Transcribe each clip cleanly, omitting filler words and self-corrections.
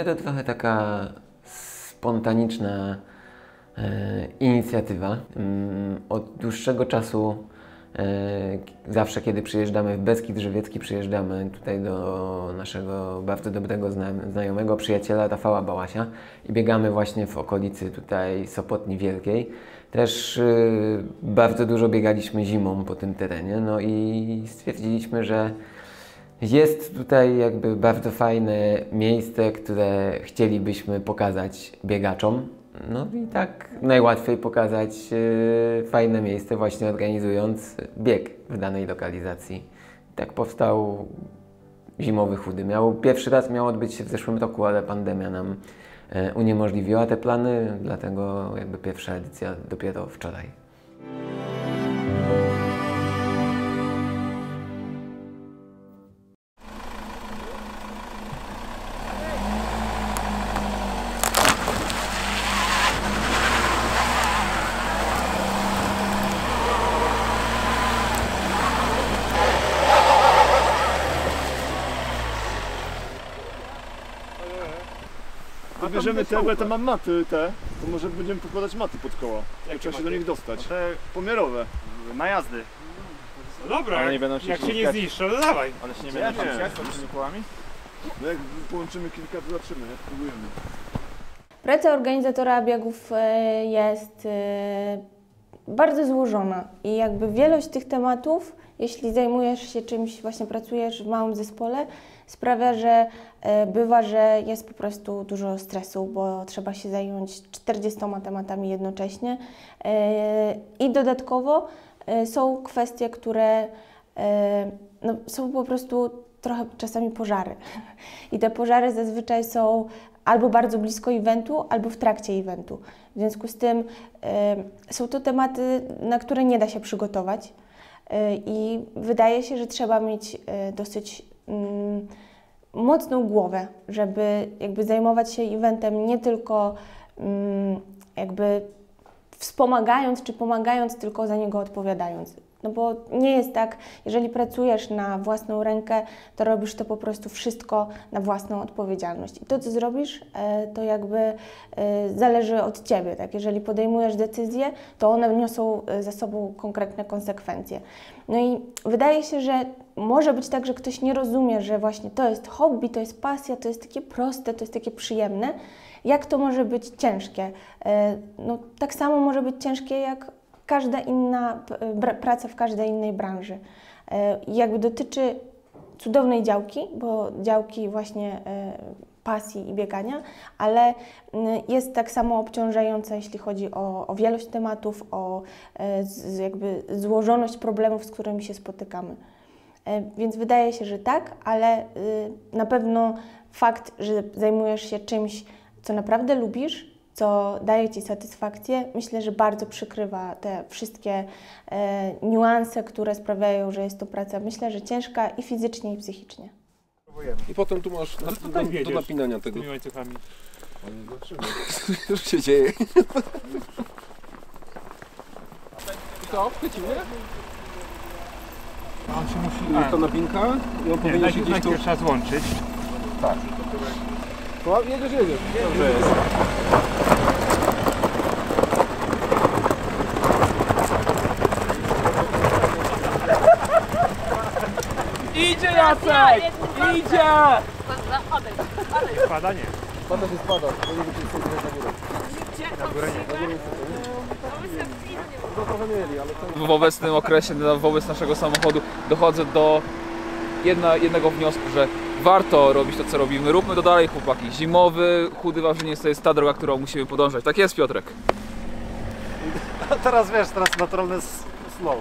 to trochę taka spontaniczna inicjatywa. Od dłuższego czasu, zawsze kiedy przyjeżdżamy w Beskid Żywiecki, przyjeżdżamy tutaj do naszego bardzo dobrego znajomego, przyjaciela Rafała Bałasia i biegamy właśnie w okolicy tutaj Sopotni Wielkiej. Też bardzo dużo biegaliśmy zimą po tym terenie, no i stwierdziliśmy, że jest tutaj jakby bardzo fajne miejsce, które chcielibyśmy pokazać biegaczom. No i tak najłatwiej pokazać fajne miejsce właśnie organizując bieg w danej lokalizacji. Tak powstał Zimowy Chudy. Pierwszy raz miał odbyć się w zeszłym roku, ale pandemia nam uniemożliwiła te plany, dlatego jakby pierwsza edycja dopiero wczoraj. Wybierzemy te, bo ja tam mam maty te, to może będziemy pokładać maty pod koła. Jak trzeba się do nich dostać. No te pomiarowe. na jazdy. No dobra, Ale nie będą się jak się nie zniszczą, to dawaj. Ale się nie będą Nie. ściskać tymi kołami? No jak połączymy kilka, to zobaczymy, jak próbujemy. Praca organizatora biegów jest bardzo złożona i jakby wielość tych tematów, jeśli zajmujesz się czymś, właśnie pracujesz w małym zespole, sprawia, że bywa, że jest po prostu dużo stresu, bo trzeba się zająć 40 tematami jednocześnie i dodatkowo są kwestie, które no, są po prostu trochę czasami pożary i te pożary zazwyczaj są albo bardzo blisko eventu, albo w trakcie eventu. W związku z tym są to tematy, na które nie da się przygotować i wydaje się, że trzeba mieć dosyć mocną głowę, żeby jakby zajmować się eventem nie tylko jakby wspomagając czy pomagając, tylko za niego odpowiadając. No bo nie jest tak, jeżeli pracujesz na własną rękę, to robisz to po prostu wszystko na własną odpowiedzialność. I to, co zrobisz, to jakby zależy od Ciebie. Tak? Jeżeli podejmujesz decyzje, to one niosą za sobą konkretne konsekwencje. No i wydaje się, że może być tak, że ktoś nie rozumie, że właśnie to jest hobby, to jest pasja, to jest takie proste, to jest takie przyjemne. Jak to może być ciężkie? No, tak samo może być ciężkie jak każda inna praca w każdej innej branży. Jakby dotyczy cudownej działki, bo działki właśnie pasji i biegania, ale jest tak samo obciążająca, jeśli chodzi o wielość tematów, o jakby złożoność problemów, z którymi się spotykamy. Więc wydaje się, że tak, ale na pewno fakt, że zajmujesz się czymś, co naprawdę lubisz, co daje Ci satysfakcję, myślę, że bardzo przykrywa te wszystkie niuanse, które sprawiają, że jest to praca, myślę, że ciężka i fizycznie, i psychicznie. I potem tu masz do napinania tego. Tymi łańcuchami. Co się dzieje? I co? Chwycimy? On się musi... Jest to napinka i on powinien się gdzieś tu... Najpierw trzeba złączyć. Tak. To jedziesz. Dobrze jest. Idzie Jacek! Idzie! Spada nie. Spada się spada. Powinien być na górę. Na górę nie. No trochę mieli, ale to... W obecnym okresie, wobec naszego samochodu dochodzę do jednego wniosku, że warto robić to, co robimy. Róbmy to dalej, chłopaki. Zimowy Chudy Wawrzyniec to jest ta droga, którą musimy podążać. Tak jest, Piotrek. A teraz wiesz, teraz naturalny slow.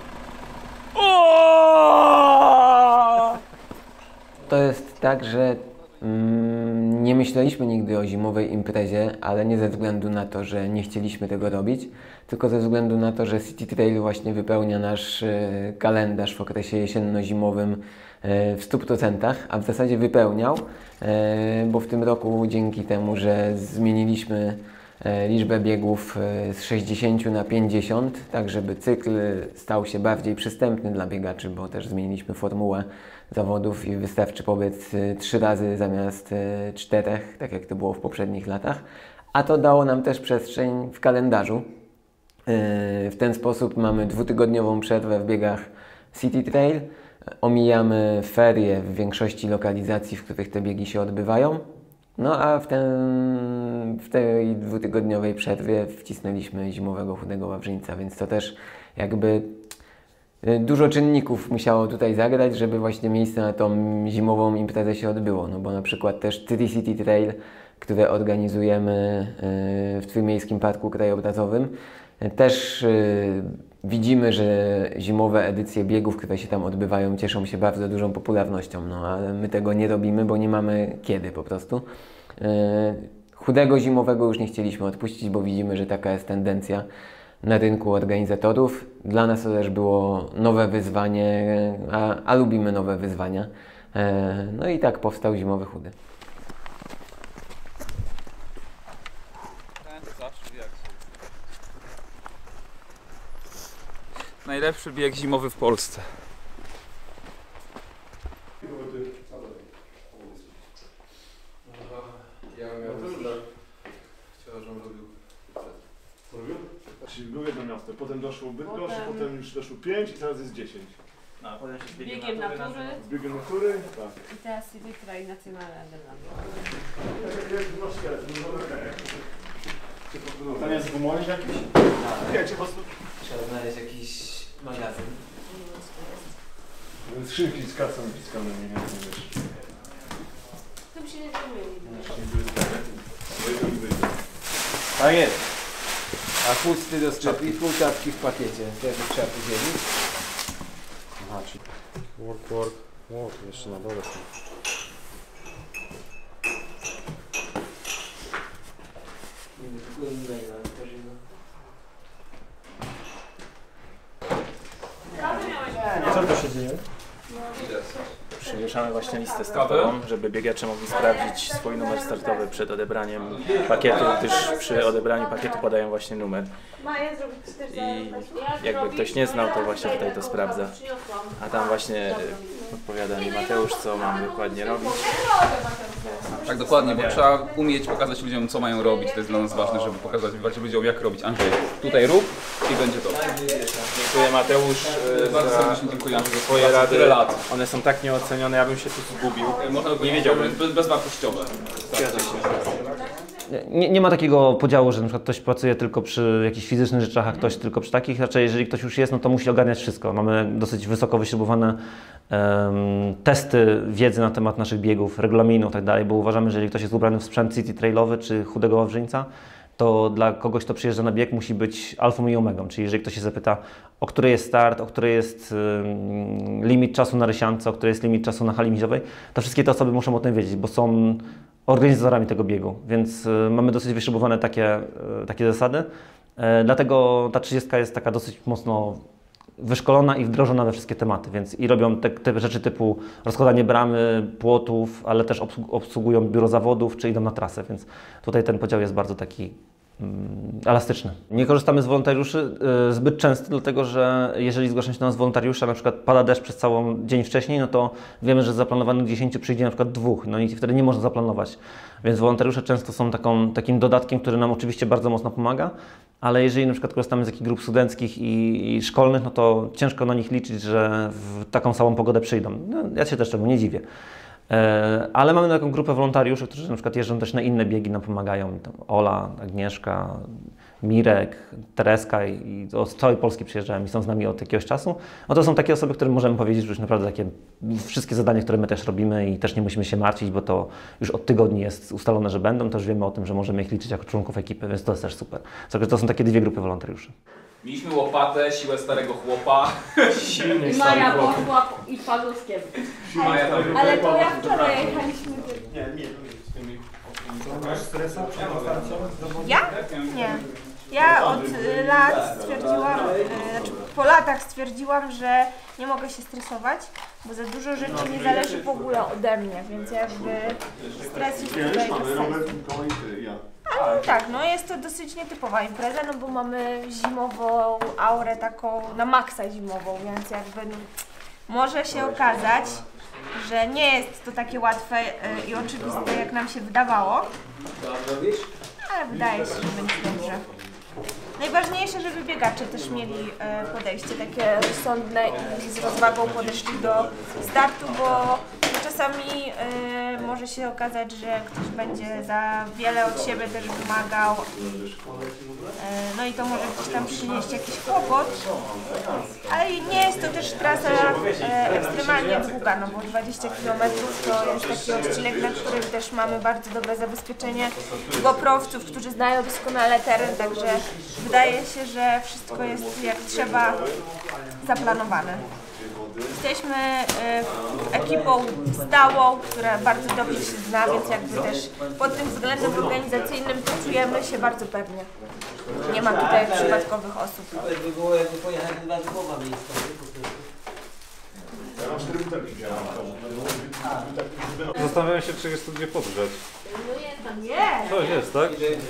To jest tak, że nie myśleliśmy nigdy o zimowej imprezie, ale nie ze względu na to, że nie chcieliśmy tego robić, tylko ze względu na to, że City Trail właśnie wypełnia nasz kalendarz w okresie jesienno-zimowym w 100%, a w zasadzie wypełniał, bo w tym roku dzięki temu, że zmieniliśmy liczbę biegów z 60 na 50, tak żeby cykl stał się bardziej przystępny dla biegaczy, bo też zmieniliśmy formułę zawodów i wystarczy pobiec 3 razy zamiast 4, tak jak to było w poprzednich latach. A to dało nam też przestrzeń w kalendarzu. W ten sposób mamy 2-tygodniową przerwę w biegach City Trail. Omijamy ferie w większości lokalizacji, w których te biegi się odbywają. No a w tej 2-tygodniowej przerwie wcisnęliśmy zimowego Chudego Wawrzyńca, więc to też jakby dużo czynników musiało tutaj zagrać, żeby właśnie miejsce na tą zimową imprezę się odbyło. No bo na przykład też Tri-City Trail, które organizujemy w Trójmiejskim Parku Krajobrazowym, też widzimy, że zimowe edycje biegów, które się tam odbywają, cieszą się bardzo dużą popularnością, no ale my tego nie robimy, bo nie mamy kiedy po prostu. Chudego zimowego już nie chcieliśmy odpuścić, bo widzimy, że taka jest tendencja na rynku organizatorów. Dla nas to też było nowe wyzwanie, a lubimy nowe wyzwania. No i tak powstał zimowy Chudy. Najlepszy bieg zimowy w Polsce. Czyli było jedno miasto, potem doszło Bydgoszcz, potem już doszło 5 i teraz jest 10. No, a potem się z Biegiem natury Z biegiem natury, tak. i teraz City Trail Nacjonalny Tam jest gumonik jakiś? Nie, czy po prostu... Trzeba znaleźć jakiś magazyn. Skrzynki z kasą wciskane, nie wiem, wiesz. Tym się nie zajmuje. Tak jest. A pusty do sklepu i pół czapki w pakiecie. Też trzeba podzielić. Aha, czyli... Work. O, to jeszcze na dole są. Co to się dzieje? Przywieszamy właśnie listę startową, żeby biegacze mogli sprawdzić swój numer startowy przed odebraniem pakietu, gdyż przy odebraniu pakietu podają właśnie numer. I jakby ktoś nie znał, to właśnie tutaj to sprawdza. A tam właśnie odpowiada mi Mateusz, co mam dokładnie robić. Tak, dokładnie, bo trzeba umieć pokazać ludziom, co mają robić. To jest dla nas ważne, żeby pokazać ludziom, jak robić. Andrzej, tutaj rób i będzie to. Dziękuję Mateusz Bardzo za serdecznie dziękuję Andrzej za twoje rady. tyle lat. One są tak nieocenione, ja bym się tu zgubił. Można by Nie wiedziałbym. bezwartościowe. Nie ma takiego podziału, że na przykład ktoś pracuje tylko przy jakichś fizycznych rzeczach, a ktoś tylko przy takich. Raczej jeżeli ktoś już jest, no to musi ogarniać wszystko. Mamy dosyć wysoko wyśrubowane testy wiedzy na temat naszych biegów, regulaminów i tak dalej, bo uważamy, że jeżeli ktoś jest ubrany w sprzęt City Trailowy czy Chudego Wawrzyńca, to dla kogoś, kto przyjeżdża na bieg, musi być alfą i omegą. Czyli jeżeli ktoś się zapyta, o której jest start, o której jest limit czasu na Rysiance, o której jest limit czasu na hali mięśniowej, to wszystkie te osoby muszą o tym wiedzieć, bo są organizatorami tego biegu, więc mamy dosyć wyśrubowane takie zasady. Dlatego ta 30 jest taka dosyć mocno wyszkolona i wdrożona we wszystkie tematy, więc i robią te rzeczy typu rozkładanie bramy, płotów, ale też obsługują biuro zawodów, czy idą na trasę, więc tutaj ten podział jest bardzo taki elastyczny. Nie korzystamy z wolontariuszy zbyt często, dlatego że jeżeli zgłaszam się do nas wolontariusza, na przykład pada deszcz przez cały dzień wcześniej, no to wiemy, że z zaplanowanych 10 przyjdzie na przykład 2, no i wtedy nie można zaplanować. Więc wolontariusze często są takim dodatkiem, który nam oczywiście bardzo mocno pomaga, ale jeżeli na przykład korzystamy z jakichś grup studenckich i szkolnych, no to ciężko na nich liczyć, że w taką samą pogodę przyjdą. No, ja się też temu nie dziwię. Ale mamy taką grupę wolontariuszy, którzy na przykład jeżdżą też na inne biegi, nam pomagają. Tam Ola, Agnieszka, Mirek, Tereska i z całej Polski przyjeżdżają i są z nami od jakiegoś czasu. No to są takie osoby, którym możemy powiedzieć, że już naprawdę takie wszystkie zadania, które my też robimy i też nie musimy się martwić, bo to już od tygodni jest ustalone, że będą, to już wiemy o tym, że możemy ich liczyć jako członków ekipy, więc to jest też super. To są takie 2 grupy wolontariuszy. Mieliśmy łopatę, siłę starego chłopa. Silny I Maja poszła i paduskiem. Ale to jak wczoraj jechaliśmy... Ja? Nie. Ja od lat stwierdziłam, znaczy po latach stwierdziłam, że nie mogę się stresować, bo za dużo rzeczy nie zależy w ogóle ode mnie, więc jakby stres jest tutaj bez sensu. Ale tak, no jest to dosyć nietypowa impreza, no bo mamy zimową aurę taką na maksa zimową, więc jakby no, może się okazać, że nie jest to takie łatwe i oczywiste, jak nam się wydawało. Ale wydaje się, że będzie dobrze. Najważniejsze, żeby biegacze też mieli podejście takie rozsądne i z rozwagą podeszli do startu, bo czasami może się okazać, że ktoś będzie za wiele od siebie też wymagał no i to może gdzieś tam przynieść jakiś kłopot, ale nie jest to też trasa ekstremalnie długa, no bo 20 km to jest taki odcinek, na którym też mamy bardzo dobre zabezpieczenie GoProwców, którzy znają doskonale teren, także wydaje się, że wszystko jest jak trzeba zaplanowane. Jesteśmy ekipą stałą, która bardzo dobrze się zna, więc jakby też pod tym względem organizacyjnym czujemy się bardzo pewnie. Nie ma tutaj przypadkowych osób. Zastanawiam się, czy jest tu gdzie podgrzać. Nie! Coś jest, tak?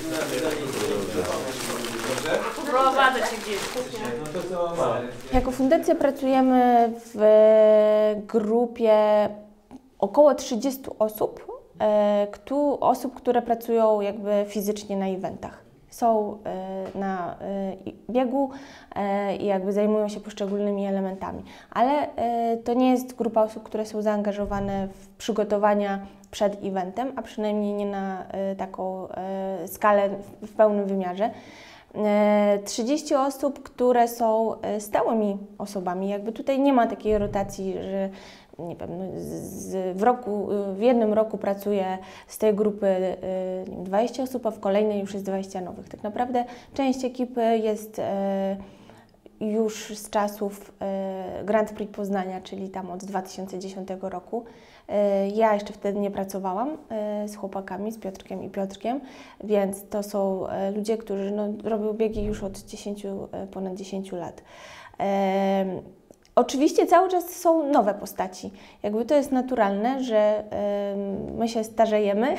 Prowadzę cię gdzieś. Jako fundacja pracujemy w grupie około 30 osób, które pracują jakby fizycznie na eventach. Są na biegu i jakby zajmują się poszczególnymi elementami. Ale to nie jest grupa osób, które są zaangażowane w przygotowania przed eventem, a przynajmniej nie na taką skalę w pełnym wymiarze. 30 osób, które są stałymi osobami. Jakby tutaj nie ma takiej rotacji, że nie wiem, w jednym roku pracuje z tej grupy 20 osób, a w kolejnej już jest 20 nowych. Tak naprawdę część ekipy jest już z czasów Grand Prix Poznania, czyli tam od 2010 roku. Ja jeszcze wtedy nie pracowałam z chłopakami, z Piotrkiem i Piotrkiem, więc to są ludzie, którzy no, robią biegi już od ponad 10 lat. Oczywiście cały czas są nowe postaci. Jakby to jest naturalne, że my się starzejemy,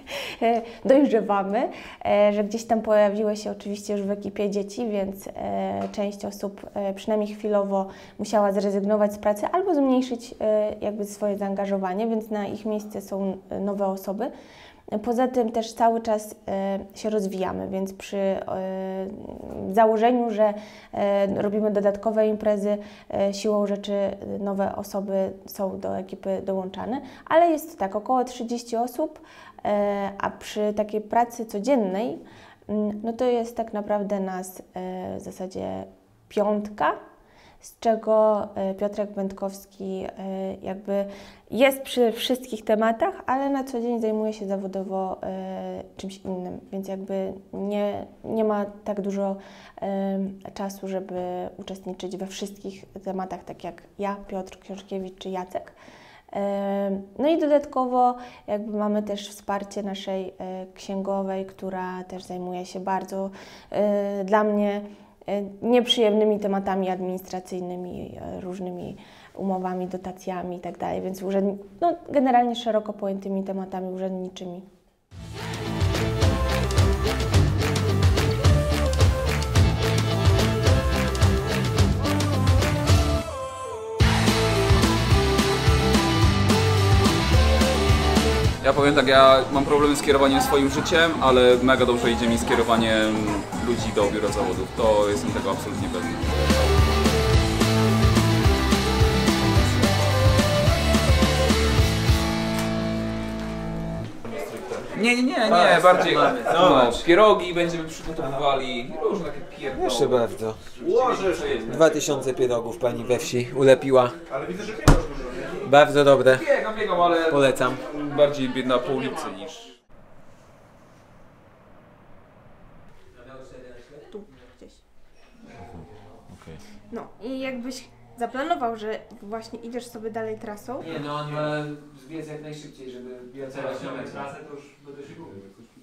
dojrzewamy, że gdzieś tam pojawiły się oczywiście już w ekipie dzieci, więc część osób przynajmniej chwilowo musiała zrezygnować z pracy albo zmniejszyć jakby swoje zaangażowanie, więc na ich miejsce są nowe osoby. Poza tym też cały czas się rozwijamy, więc przy założeniu, że robimy dodatkowe imprezy, siłą rzeczy nowe osoby są do ekipy dołączane, ale jest to tak, około 30 osób, a przy takiej pracy codziennej, no to jest tak naprawdę nas w zasadzie 5, z czego Piotrek Będkowski jakby jest przy wszystkich tematach, ale na co dzień zajmuje się zawodowo czymś innym, więc jakby nie ma tak dużo czasu, żeby uczestniczyć we wszystkich tematach, tak jak ja, Piotr Książkiewicz czy Jacek. No i dodatkowo jakby mamy też wsparcie naszej księgowej, która też zajmuje się bardzo dla mnie nieprzyjemnymi tematami administracyjnymi, różnymi umowami, dotacjami itd., więc no, generalnie szeroko pojętymi tematami urzędniczymi. Ja powiem tak, ja mam problemy z kierowaniem swoim życiem, ale mega dobrze idzie mi z kierowaniem ludzi do biura zawodów. To jestem tego absolutnie pewny. Nie, bardziej no, pierogi będziemy przygotowywali, różne takie pierdoły. Proszę bardzo. 2000 pierogów pani we wsi ulepiła. Bardzo dobre. Biegam, ale Polecam. bardziej biedna po ulicy niż... Tu gdzieś. No i jakbyś zaplanował, że właśnie idziesz sobie dalej trasą. Nie no, on ma zbiec jak najszybciej, żeby bilansować na mecie. Trasę to już będę się gubił.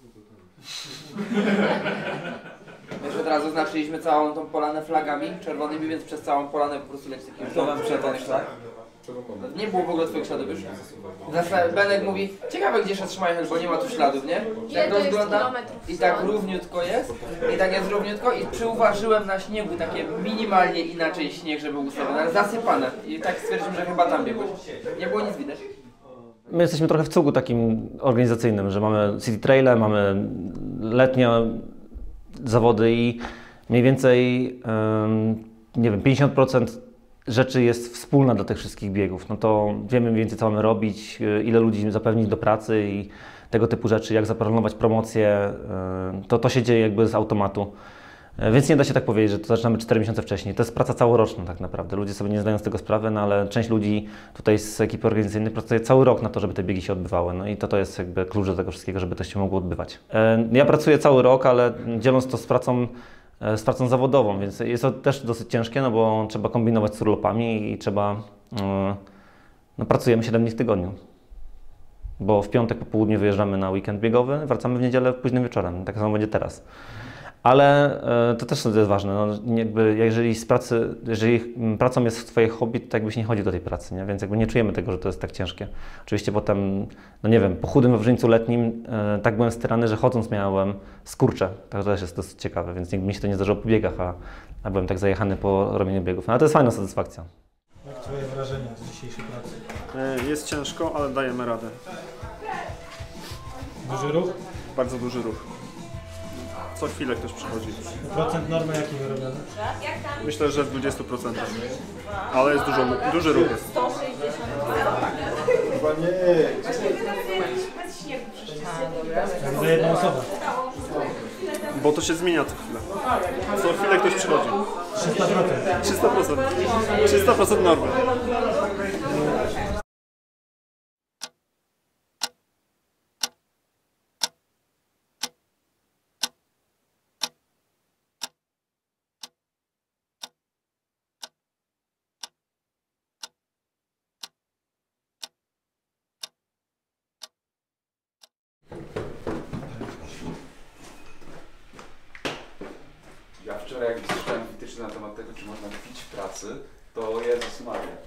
Już od razu znaczyliśmy całą tą polanę flagami czerwonymi, więc przez całą polanę po prostu leci taki To wam przebrać, tak? Nie było w ogóle twoich śladów już. Benek mówi, ciekawe gdzie szedł Schmeichel, bo nie ma tu śladów, nie? Tak rozglądam i tak równiutko jest. I tak jest równiutko i przyuważyłem na śniegu takie minimalnie inaczej śnieg, żeby był ustawiony, ale zasypane. I tak stwierdziłem, że chyba tam biegłeś. Nie było nic widać. My jesteśmy trochę w cugu takim organizacyjnym, że mamy city traile, mamy letnie zawody i mniej więcej, nie wiem, 50% rzeczy jest wspólna dla tych wszystkich biegów. No to wiemy mniej więcej, co mamy robić, ile ludzi zapewnić do pracy i tego typu rzeczy, jak zaplanować promocję, to się dzieje jakby z automatu. Więc nie da się tak powiedzieć, że to zaczynamy 4 miesiące wcześniej. To jest praca całoroczna tak naprawdę. Ludzie sobie nie zdają z tego sprawy, no ale część ludzi tutaj z ekipy organizacyjnej pracuje cały rok na to, żeby te biegi się odbywały. No i to jest jakby klucz do tego wszystkiego, żeby to się mogło odbywać. Ja pracuję cały rok, ale dzieląc to z pracą zawodową, więc jest to też dosyć ciężkie, no bo trzeba kombinować z urlopami i trzeba... No pracujemy 7 dni w tygodniu. Bo w piątek po południu wyjeżdżamy na weekend biegowy, wracamy w niedzielę późnym wieczorem. Tak samo będzie teraz. Ale to też jest ważne, no, jakby jeżeli pracą jest twoje hobby, to jakbyś nie chodził do tej pracy, nie? Więc jakby nie czujemy tego, że to jest tak ciężkie. Oczywiście potem, no nie wiem, po chudym Wawrzyńcu letnim tak byłem styrany, że chodząc miałem skurcze. To też jest dosyć ciekawe, więc nigdy mi się to nie zdarzyło po biegach, a byłem tak zajechany po robieniu biegów. No, ale to jest fajna satysfakcja. Jak twoje wrażenia z dzisiejszej pracy? Jest ciężko, ale dajemy radę. Duży ruch? Bardzo duży ruch. Co chwilę ktoś przychodzi. Procent normy jaki wyrobiony? Myślę, że w 20%. Ale jest duży ruch jest. 160. Chyba nie. Za jedną osobę. Bo to się zmienia co chwilę. Co chwilę ktoś przychodzi. 300%. 300% normy. Ja wczoraj jak słyszałem wytyczne na temat tego, czy można pić w pracy, to Jezus Maria.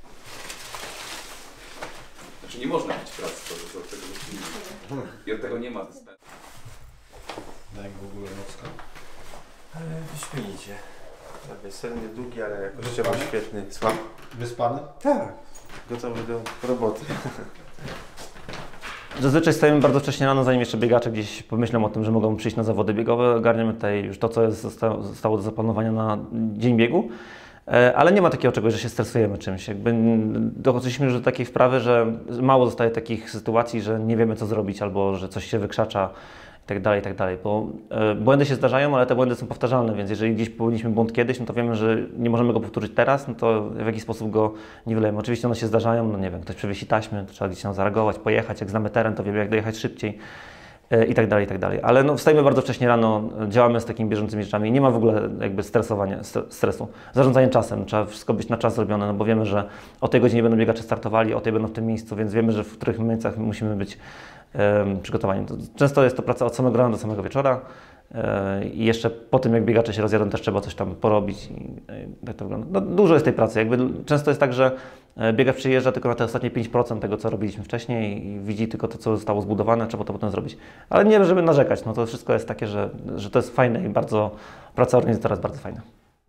Znaczy nie można pić w pracy, to od tego nie. I od tego nie ma dyspensu. Jak w ogóle nocka? Wyśmienicie. Sen niedługi, ale jakoś trzeba świetny. Słab. Wyspany? Tak. Gotowy do roboty. Zazwyczaj stajemy bardzo wcześnie rano, zanim jeszcze biegacze gdzieś pomyślą o tym, że mogą przyjść na zawody biegowe. Ogarniamy tutaj już to, co zostało do zaplanowania na dzień biegu. Ale nie ma takiego czegoś, że się stresujemy czymś. Jakby dochodziliśmy już do takiej wprawy, że mało zostaje takich sytuacji, że nie wiemy, co zrobić albo że coś się wykrzacza i tak dalej. Bo błędy się zdarzają, ale te błędy są powtarzalne, więc jeżeli gdzieś popełniliśmy błąd kiedyś, no to wiemy, że nie możemy go powtórzyć teraz, no to w jakiś sposób go niwelujemy. Oczywiście one się zdarzają, no nie wiem, ktoś przewiesi taśmy, to trzeba gdzieś tam zareagować, pojechać, jak znamy teren, to wiemy, jak dojechać szybciej i tak dalej. Ale no, wstajemy bardzo wcześnie rano, działamy z takimi bieżącymi rzeczami, nie ma w ogóle jakby stresu. Zarządzanie czasem, trzeba wszystko być na czas zrobione, no bo wiemy, że o tej godzinie będą biegacze startowali, o tej będą w tym miejscu, więc wiemy, że w których momentach musimy być przygotowani. Często jest to praca od samego rana do samego wieczora i jeszcze po tym, jak biegacze się rozjadą, też trzeba coś tam porobić i tak to wygląda. No, dużo jest tej pracy. Jakby często jest tak, że biegacz przyjeżdża tylko na te ostatnie 5% tego, co robiliśmy wcześniej i widzi tylko to, co zostało zbudowane, trzeba to potem zrobić. Ale nie, żeby narzekać, no to wszystko jest takie, że to jest fajne i bardzo, praca organizatora jest bardzo fajna.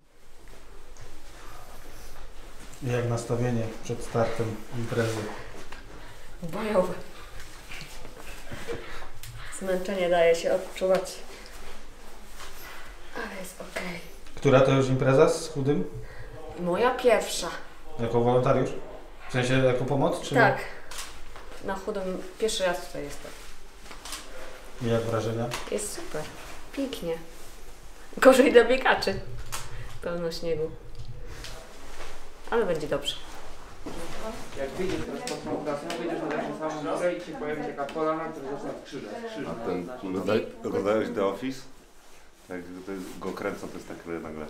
Jak nastawienie przed startem imprezy? Bojowe. Zmęczenie daje się odczuwać. Ale jest okej. Która to już impreza z chudym? Moja pierwsza. Jako wolontariusz? W sensie jako pomoc? Czy Tak. Na chudym pierwszy raz tutaj jestem. I jak wrażenia? Jest super. Pięknie. Gorzej dla biegaczy. Pełno śniegu. Ale będzie dobrze. Jak wyjdziesz teraz pod tą klasę, wyjdziesz na taką samą górę i ci pojawi taka polana, która zaczyna krzyżem. A ten, oglądałeś The Office? Jak go kręcą, to jest tak nagle.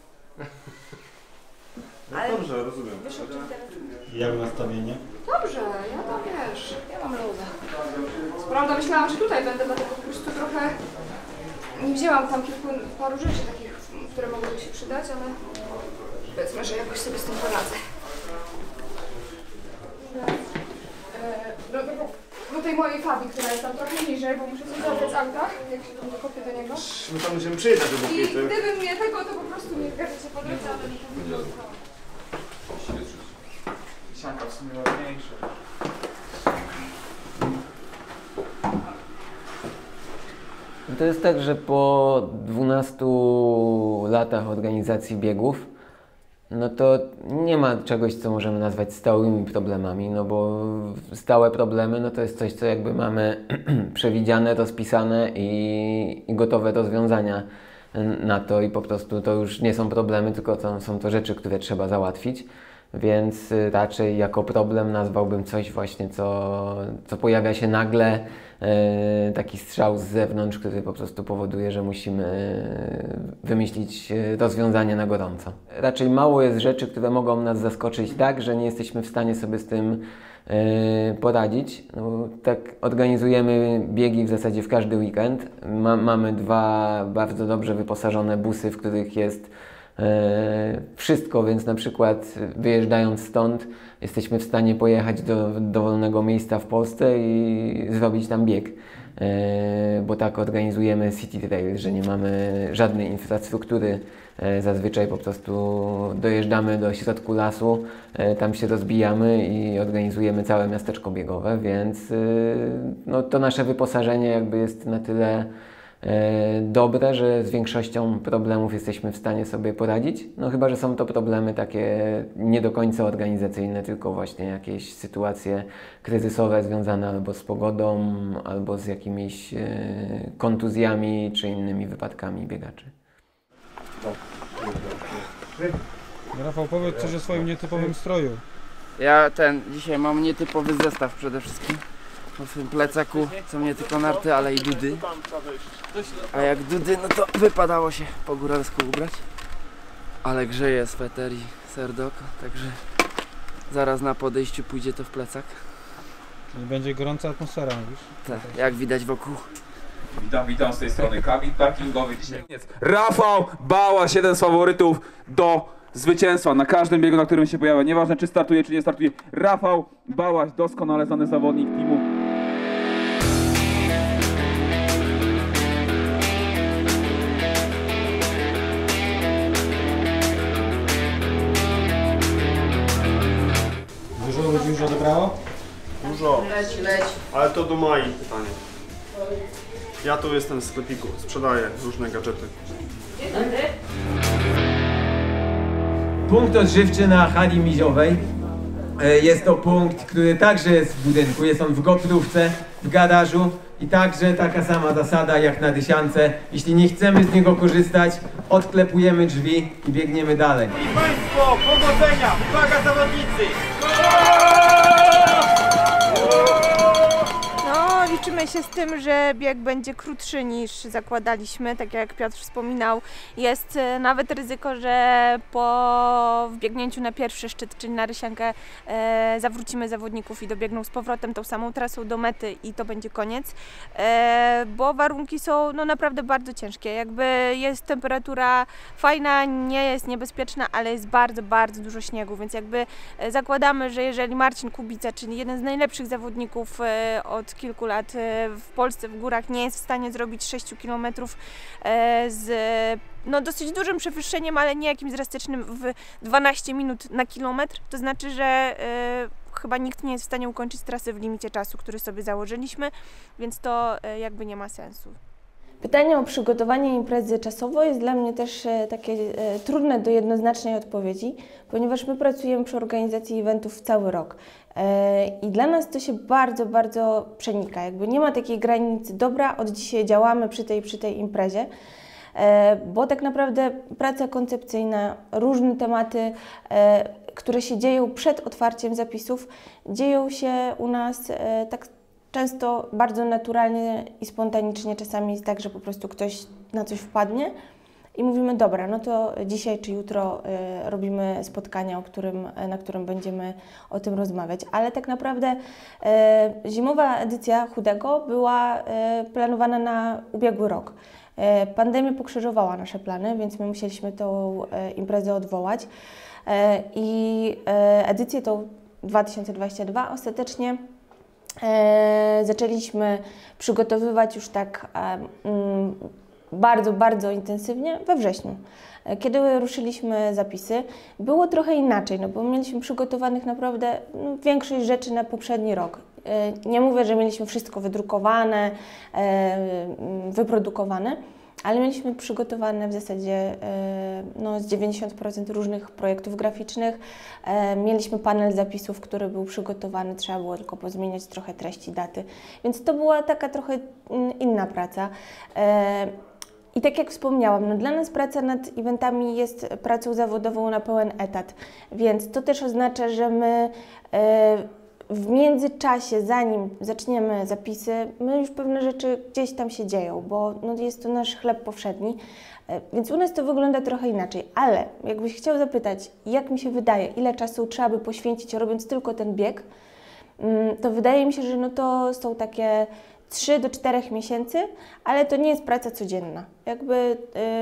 No dobrze, rozumiem. Jak nastawienie? Dobrze, ja to wiesz, ja mam ludę. Co prawda myślałam, że tutaj będę, dlatego po prostu trochę nie wzięłam tam paru rzeczy takich, które mogłyby się przydać, ale powiedzmy, że jakoś sobie z tym poradzę. do tej mojej Fabii, która jest tam trochę niżej, bo muszę coś zabrać z auta, jak się tam dokopię do niego. My tam musimy przyjechać do I Bukiety. gdybym mnie tego, to po prostu nie zgadzacie po drodze, ale nie powinno. Sianka w sumie ładniejsza. To jest tak, że po 12 latach organizacji biegów, no to nie ma czegoś, co możemy nazwać stałymi problemami, no bo stałe problemy, no to jest coś, co jakby mamy przewidziane, rozpisane i gotowe rozwiązania na to i po prostu to już nie są problemy, tylko są to rzeczy, które trzeba załatwić. Więc raczej jako problem nazwałbym coś właśnie, co pojawia się nagle, taki strzał z zewnątrz, który po prostu powoduje, że musimy wymyślić rozwiązanie na gorąco. Raczej mało jest rzeczy, które mogą nas zaskoczyć tak, że nie jesteśmy w stanie sobie z tym poradzić. No, tak organizujemy biegi w zasadzie w każdy weekend. Mamy 2 bardzo dobrze wyposażone busy, w których jest wszystko, więc na przykład wyjeżdżając stąd jesteśmy w stanie pojechać do dowolnego miejsca w Polsce i zrobić tam bieg, bo tak organizujemy City Trail, że nie mamy żadnej infrastruktury, zazwyczaj po prostu dojeżdżamy do środku lasu, tam się rozbijamy i organizujemy całe miasteczko biegowe, więc no, to nasze wyposażenie jakby jest na tyle dobre, że z większością problemów jesteśmy w stanie sobie poradzić. No chyba, że są to problemy takie nie do końca organizacyjne, tylko właśnie jakieś sytuacje kryzysowe związane albo z pogodą, albo z jakimiś kontuzjami czy innymi wypadkami biegaczy. Rafał, powiedz coś o swoim nietypowym stroju. Ja dzisiaj mam nietypowy zestaw przede wszystkim. W tym plecaku są nie tylko narty, ale i dudy. A jak dudy, no to wypadało się po góralsku ubrać. Ale grzeje sweter i serdoko, także zaraz na podejściu pójdzie to w plecak. Czyli będzie gorąca atmosfera, mówisz? Tak, jak widać wokół. Witam z tej strony kabin parkingowy. Rafał Bałaś, jeden z faworytów do zwycięstwa na każdym biegu, na którym się pojawia. Nieważne, czy startuje, czy nie startuje. Rafał Bałaś, doskonale znany zawodnik teamu. Dużo ludzi już odebrało? Dużo. Leć. Ale to do Mai pytanie. Ja tu jestem w sklepiku, sprzedaję różne gadżety. Punkt odżywczy na hali miziowej. Jest to punkt, który także jest w budynku. Jest on w gotrówce, w garażu i także taka sama zasada jak na Dysiance. Jeśli nie chcemy z niego korzystać, odklepujemy drzwi i biegniemy dalej. I Państwo, powodzenia! Uwaga zawodnicy! No, liczymy się z tym, że bieg będzie krótszy niż zakładaliśmy. Tak jak Piotr wspominał, jest nawet ryzyko, że po wbiegnięciu na pierwszy szczyt, czyli na Rysiankę, zawrócimy zawodników i dobiegną z powrotem tą samą trasą do mety i to będzie koniec, bo warunki są no, naprawdę bardzo ciężkie. Jakby jest temperatura fajna, nie jest niebezpieczna, ale jest bardzo, bardzo dużo śniegu, więc jakby zakładamy, że jeżeli Marcin Kubica, czyli jeden z najlepszych zawodników od kilku lat w Polsce w górach, nie jest w stanie zrobić 6 km z no, dosyć dużym przewyższeniem, ale nie jakimś drastycznym w 12 minut na kilometr, to znaczy, że chyba nikt nie jest w stanie ukończyć trasy w limicie czasu, który sobie założyliśmy, więc to jakby nie ma sensu. Pytanie o przygotowanie imprezy czasowo jest dla mnie też takie trudne do jednoznacznej odpowiedzi, ponieważ my pracujemy przy organizacji eventów cały rok i dla nas to się bardzo, bardzo przenika. Jakby nie ma takiej granicy, dobra, od dzisiaj działamy przy tej imprezie, bo tak naprawdę praca koncepcyjna, różne tematy, które się dzieją przed otwarciem zapisów, dzieją się u nas tak często bardzo naturalnie i spontanicznie. Czasami jest tak, że po prostu ktoś na coś wpadnie i mówimy, dobra, no to dzisiaj czy jutro robimy spotkania, na którym będziemy o tym rozmawiać. Ale tak naprawdę zimowa edycja Chudego była planowana na ubiegły rok. Pandemia pokrzyżowała nasze plany, więc my musieliśmy tą imprezę odwołać i edycję tą 2022 ostatecznie zaczęliśmy przygotowywać już tak bardzo, bardzo intensywnie we wrześniu. Kiedy ruszyliśmy zapisy, było trochę inaczej, no bo mieliśmy przygotowanych naprawdę większość rzeczy na poprzedni rok. Nie mówię, że mieliśmy wszystko wydrukowane, wyprodukowane, ale mieliśmy przygotowane w zasadzie z 90% różnych projektów graficznych. Mieliśmy panel zapisów, który był przygotowany, trzeba było tylko pozmieniać trochę treści, daty. Więc to była taka trochę inna praca. I tak jak wspomniałam, dla nas praca nad eventami jest pracą zawodową na pełen etat, więc to też oznacza, że my w międzyczasie, zanim zaczniemy zapisy, my już pewne rzeczy gdzieś tam się dzieją, bo jest to nasz chleb powszedni, więc u nas to wygląda trochę inaczej. Ale jakbyś chciał zapytać, jak mi się wydaje, ile czasu trzeba by poświęcić robiąc tylko ten bieg, to wydaje mi się, że to są takie 3 do 4 miesięcy, ale to nie jest praca codzienna. Jakby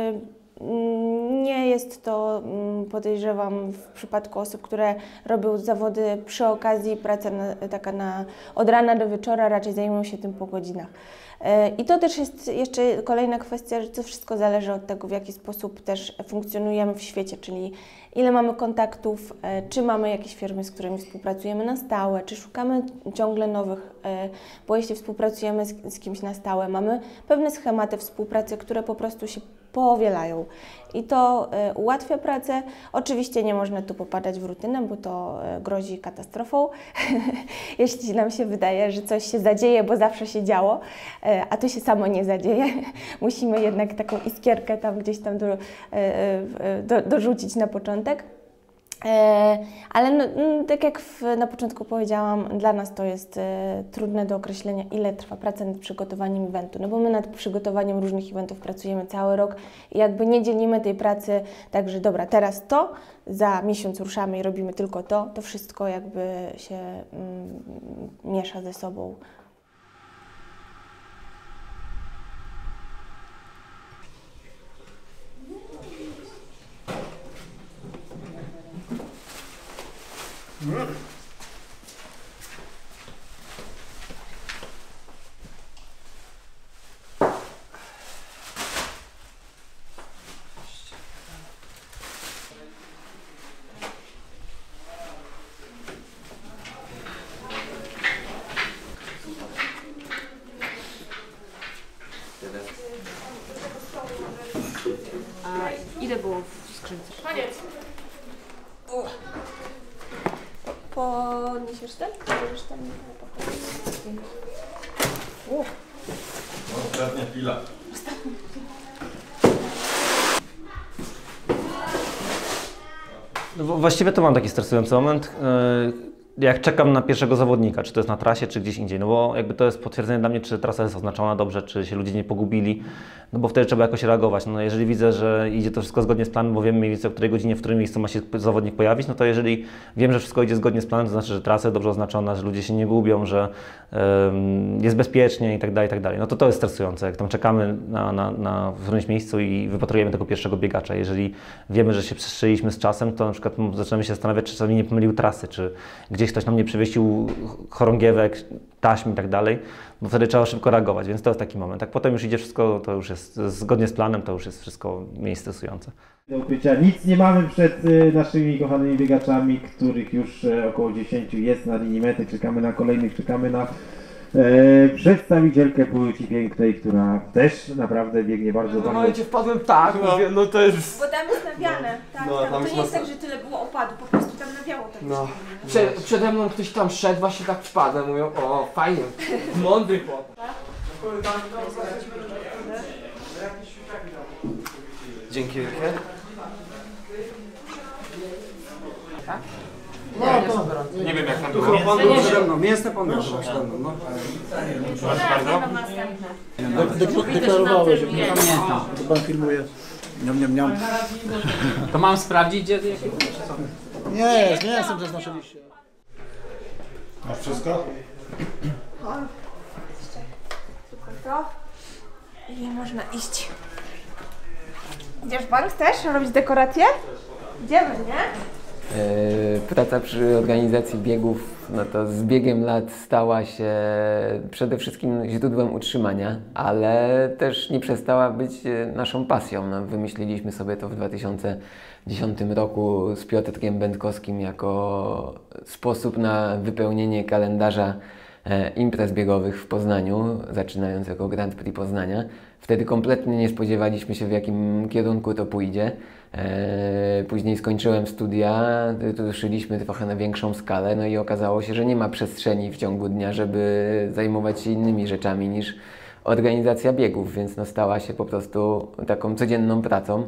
nie jest to, podejrzewam, w przypadku osób, które robią zawody przy okazji, praca taka od rana do wieczora, raczej zajmują się tym po godzinach. I to też jest jeszcze kolejna kwestia, że to wszystko zależy od tego, w jaki sposób też funkcjonujemy w świecie, czyli ile mamy kontaktów, czy mamy jakieś firmy, z którymi współpracujemy na stałe, czy szukamy ciągle nowych, bo jeśli współpracujemy z kimś na stałe, mamy pewne schematy współpracy, które po prostu się powielają i to ułatwia pracę. Oczywiście nie można tu popadać w rutynę, bo to grozi katastrofą, jeśli nam się wydaje, że coś się zadzieje, bo zawsze się działo, a to się samo nie zadzieje. Musimy jednak taką iskierkę tam gdzieś tam dorzucić na początek. Ale tak jak na początku powiedziałam, dla nas to jest trudne do określenia, ile trwa praca nad przygotowaniem eventu, bo my nad przygotowaniem różnych eventów pracujemy cały rok i jakby nie dzielimy tej pracy tak, że dobra, teraz to, za miesiąc ruszamy i robimy tylko to wszystko jakby się miesza ze sobą. A ile było w skrzynce? Koniec. Podniesiesz ten? Możesz tam Ostatnia chwila. Właściwie to mam taki stresujący moment, jak czekam na pierwszego zawodnika, czy to jest na trasie, czy gdzieś indziej, bo jakby to jest potwierdzenie dla mnie, czy trasa jest oznaczona dobrze, czy się ludzie nie pogubili, bo wtedy trzeba jakoś reagować. Jeżeli widzę, że idzie to wszystko zgodnie z planem, bo wiem mniej więcej o której godzinie, w którym miejscu ma się zawodnik pojawić, to jeżeli wiem, że wszystko idzie zgodnie z planem, to znaczy, że trasa jest dobrze oznaczona, że ludzie się nie gubią, że jest bezpiecznie i tak dalej, to jest stresujące, jak tam czekamy w którymś miejscu i wypatrujemy tego pierwszego biegacza. Jeżeli wiemy, że się przestrzeliśmy z czasem, to na przykład zaczynamy się zastanawiać, czy sobie nie pomylił trasy, czy gdzieś ktoś nam nie przywieźcił chorągiewek, taśm i tak dalej, bo wtedy trzeba szybko reagować, więc to jest taki moment. Jak potem już idzie wszystko, to już jest zgodnie z planem, to już jest wszystko mniej stresujące. Do ukrycia nic nie mamy przed naszymi kochanymi biegaczami, których już około 10 jest na linii mety. Czekamy na kolejnych, czekamy na przedstawicielkę płci pięknej, która też naprawdę biegnie bardzo bardzo. No i cię wpadłem tak, mówię, to jest... Bo tam jest nawiane, tak, tam. To nie jest tak, że tyle było opadu, po prostu tam nawiało tak. Przede mną ktoś tam szedł, właśnie tak wpadłem, mówią, o fajnie, mądry chłop. Dzięki wielkie. Tak? No to nie wiem jak tam było. Mięsne pomiar chyba przede mną, no. Deklarowałeś, że nie pamiętam. To pan filmuje. Niam. To mam sprawdzić, gdzie jakie Nie, z mięsem zaznaczyliście. Masz wszystko? Super to. I można iść. Idziesz, Banks, też robić dekoracje? Idziemy, nie? Praca przy organizacji biegów, no to z biegiem lat stała się przede wszystkim źródłem utrzymania, ale też nie przestała być naszą pasją. No, wymyśliliśmy sobie to w 2010 roku z Piotrkiem Będkowskim jako sposób na wypełnienie kalendarza imprez biegowych w Poznaniu, zaczynając jako Grand Prix Poznania. Wtedy kompletnie nie spodziewaliśmy się, w jakim kierunku to pójdzie. Później skończyłem studia, ruszyliśmy trochę na większą skalę, no i okazało się, że nie ma przestrzeni w ciągu dnia, żeby zajmować się innymi rzeczami niż organizacja biegów, więc no stała się po prostu taką codzienną pracą.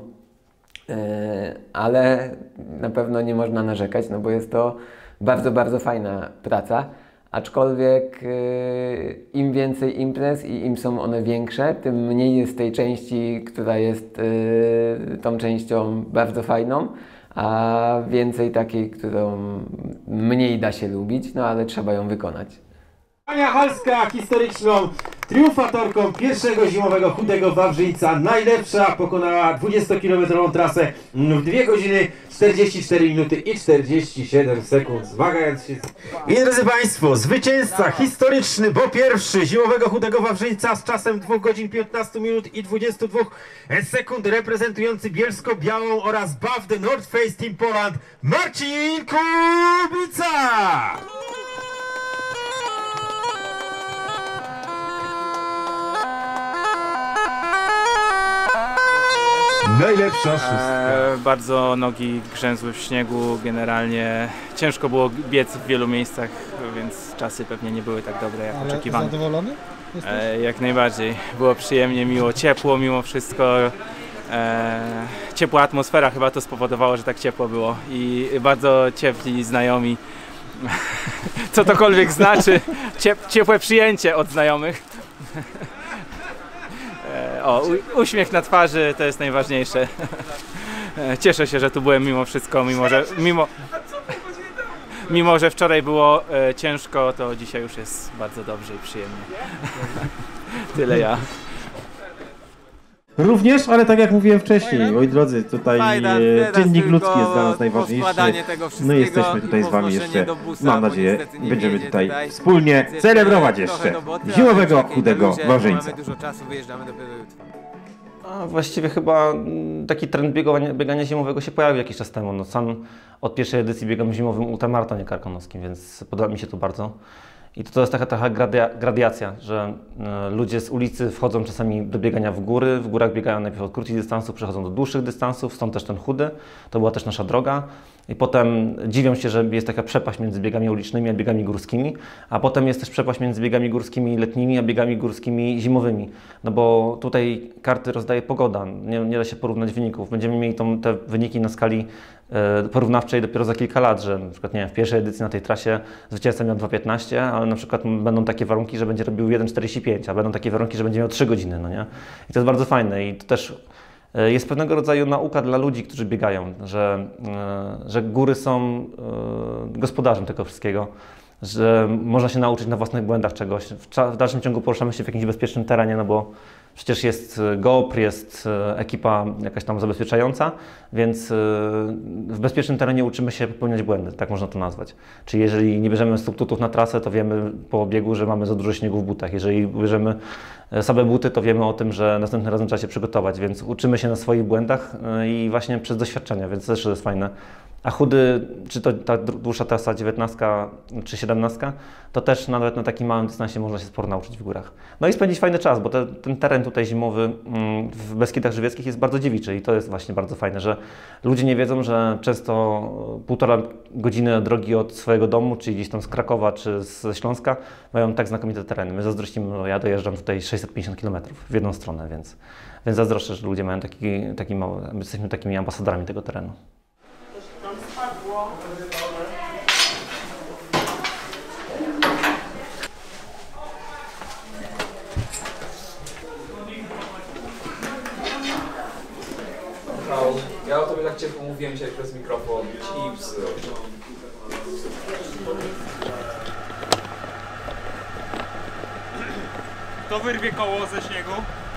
Ale na pewno nie można narzekać, no bo jest to bardzo, bardzo fajna praca. Aczkolwiek im więcej imprez i im są one większe, tym mniej jest tej części, która jest tą częścią bardzo fajną, a więcej takiej, którą mniej da się lubić, no ale trzeba ją wykonać. Ania Halska, historyczną triumfatorką pierwszego zimowego chudego Wawrzyńca. Najlepsza, pokonała 20-kilometrową trasę w 2 godziny 44 minuty i 47 sekund, zmagając się. I drodzy Państwo, zwycięzca historyczny, bo pierwszy zimowego chudego Wawrzyńca z czasem 2 godzin 15 minut i 22 sekund, reprezentujący Bielsko-Białą oraz BAF The North Face Team Poland, Marcin Kubica! Najlepsza szóstka. Bardzo nogi grzęzły w śniegu, generalnie ciężko było biec w wielu miejscach, więc czasy pewnie nie były tak dobre jak oczekiwane. Zadowolony? Jak najbardziej. Było przyjemnie, miło, ciepło mimo wszystko. Ciepła atmosfera chyba to spowodowało, że tak ciepło było i bardzo ciepli znajomi. Cokolwiek znaczy, ciepłe przyjęcie od znajomych. Uśmiech na twarzy to jest najważniejsze. Cieszę się, że tu byłem mimo wszystko, mimo że wczoraj było ciężko, to dzisiaj już jest bardzo dobrze i przyjemnie. Tyle ja. Również, ale tak jak mówiłem wcześniej, moi drodzy, tutaj czynnik ludzki jest dla nas najważniejszy. My jesteśmy tutaj z Wami jeszcze, mam nadzieję, będziemy tutaj wspólnie celebrować jeszcze zimowego chudego Wawrzyńca. A właściwie chyba taki trend biegania zimowego się pojawił jakiś czas temu. No, sam od pierwszej edycji biegam w zimowym ultramaratonie karkonoskim, więc podoba mi się to bardzo. I to jest taka trochę gradacja, że ludzie z ulicy wchodzą czasami do biegania w góry. W górach biegają najpierw od krótkich dystansów, przechodzą do dłuższych dystansów, stąd też ten chudy. To była też nasza droga. I potem dziwią się, że jest taka przepaść między biegami ulicznymi a biegami górskimi, a potem jest też przepaść między biegami górskimi letnimi a biegami górskimi zimowymi. No bo tutaj karty rozdaje pogoda, nie da się porównać wyników. Będziemy mieli te wyniki na skali porównawczej dopiero za kilka lat, że na przykład nie wiem, w pierwszej edycji na tej trasie zwycięzca miał 2:15, ale na przykład będą takie warunki, że będzie robił 1:45, a będą takie warunki, że będzie miał 3 godziny, no nie? I to jest bardzo fajne i to też jest pewnego rodzaju nauka dla ludzi, którzy biegają, że góry są gospodarzem tego wszystkiego, że można się nauczyć na własnych błędach czegoś. W dalszym ciągu poruszamy się w jakimś bezpiecznym terenie, no bo przecież jest GOPR, jest ekipa jakaś tam zabezpieczająca, więc w bezpiecznym terenie uczymy się popełniać błędy, tak można to nazwać. Czyli jeżeli nie bierzemy substytutów na trasę, to wiemy po biegu, że mamy za dużo śniegu w butach. Jeżeli bierzemy same buty, to wiemy o tym, że następnym razem trzeba się przygotować, więc uczymy się na swoich błędach i właśnie przez doświadczenia, więc też to jest fajne. A chudy, czy to ta dłuższa trasa 19 czy 17, to też nawet na takim małym dystansie można się sporo nauczyć w górach. No i spędzić fajny czas, bo ten teren tutaj zimowy w Beskidach Żywieckich jest bardzo dziewiczy i to jest właśnie bardzo fajne, że ludzie nie wiedzą, że często 1,5 godziny drogi od swojego domu, czy gdzieś tam z Krakowa, czy ze Śląska, mają tak znakomite tereny. My zazdrościmy, no ja dojeżdżam tutaj 650 km w jedną stronę, więc zazdroszczę, że ludzie mają taki mały, jesteśmy takimi ambasadorami tego terenu. Ja o tobie tak ciepło mówiłem dzisiaj przez mikrofon. Chips. To wyrwie koło ze śniegu.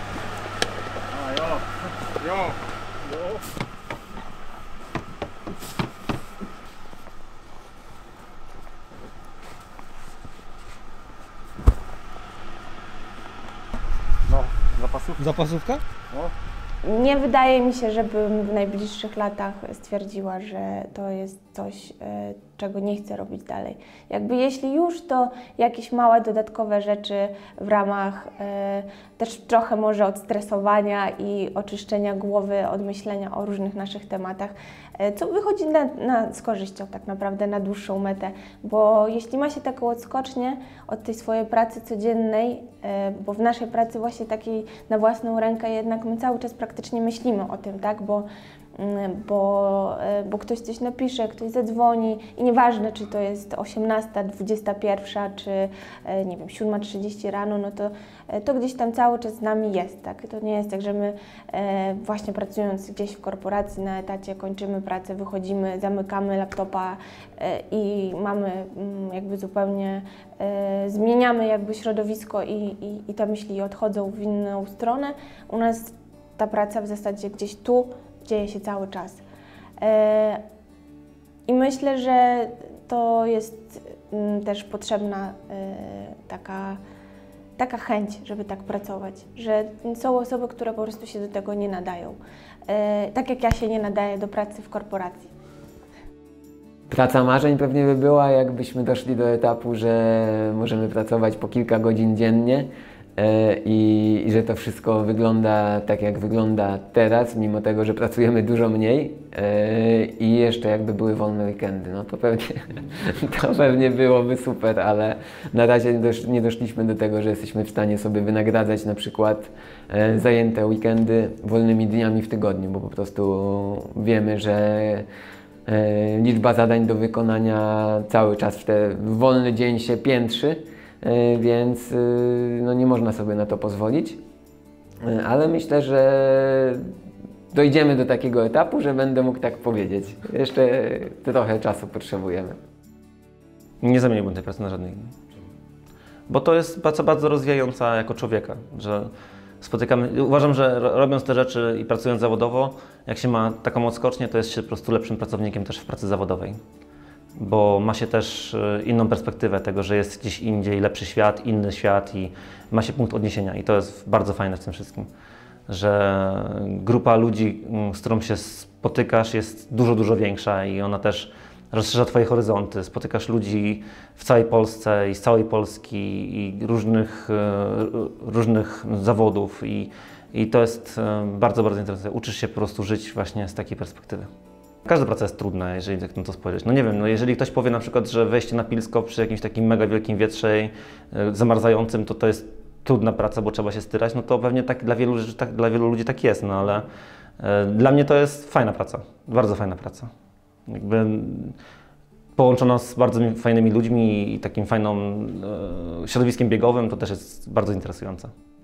A jo. Zapasówka? Nie wydaje mi się, żebym w najbliższych latach stwierdziła, że to jest coś, czego nie chcę robić dalej. Jakby jeśli już, to jakieś małe dodatkowe rzeczy w ramach też trochę może odstresowania i oczyszczenia głowy od myślenia o różnych naszych tematach, co wychodzi z korzyścią tak naprawdę na dłuższą metę, bo jeśli ma się taką odskocznię od tej swojej pracy codziennej, bo w naszej pracy właśnie takiej na własną rękę jednak my cały czas praktycznie myślimy o tym, tak, bo ktoś coś napisze, ktoś zadzwoni i nieważne, czy to jest 18, 21, czy nie wiem, 7:30 rano, no to gdzieś tam cały czas z nami jest, tak? To nie jest tak, że my właśnie pracując gdzieś w korporacji na etacie kończymy pracę, wychodzimy, zamykamy laptopa i mamy jakby zupełnie, zmieniamy jakby środowisko i te myśli odchodzą w inną stronę. U nas ta praca w zasadzie gdzieś tu dzieje się cały czas. I myślę, że to jest też potrzebna taka chęć, żeby tak pracować, że są osoby, które po prostu się do tego nie nadają. Tak jak ja się nie nadaję do pracy w korporacji. Praca marzeń pewnie by była, jakbyśmy doszli do etapu, że możemy pracować po kilka godzin dziennie i że to wszystko wygląda tak, jak wygląda teraz, mimo tego, że pracujemy dużo mniej i jeszcze jakby były wolne weekendy. No to pewnie byłoby super, ale na razie nie doszliśmy do tego, że jesteśmy w stanie sobie wynagradzać na przykład zajęte weekendy wolnymi dniami w tygodniu, bo po prostu wiemy, że liczba zadań do wykonania cały czas w ten wolny dzień się piętrzy, więc no nie można sobie na to pozwolić, ale myślę, że dojdziemy do takiego etapu, że będę mógł tak powiedzieć. Jeszcze trochę czasu potrzebujemy. Nie zamieniłbym tej pracy na żadnej innej. Bo to jest praca bardzo rozwijająca jako człowieka, że spotykamy, uważam, że robiąc te rzeczy i pracując zawodowo, jak się ma taką odskocznię, to jest się po prostu lepszym pracownikiem też w pracy zawodowej. Bo ma się też inną perspektywę tego, że jest gdzieś indziej lepszy świat, inny świat i ma się punkt odniesienia i to jest bardzo fajne w tym wszystkim, że grupa ludzi, z którą się spotykasz, jest dużo, dużo większa i ona też rozszerza Twoje horyzonty. Spotykasz ludzi w całej Polsce i z całej Polski i różnych zawodów i to jest bardzo, bardzo interesujące. Uczysz się po prostu żyć właśnie z takiej perspektywy. Każda praca jest trudna, jeżeli tak na to spojrzeć. No nie wiem, no jeżeli ktoś powie na przykład, że wejście na Pilsko przy jakimś takim mega wielkim wietrze zamarzającym, to jest trudna praca, bo trzeba się styrać, no to pewnie tak dla wielu ludzi tak jest, no ale dla mnie to jest fajna praca, bardzo fajna praca. Jakby połączona z bardzo fajnymi ludźmi i takim fajnym środowiskiem biegowym, to też jest bardzo interesujące.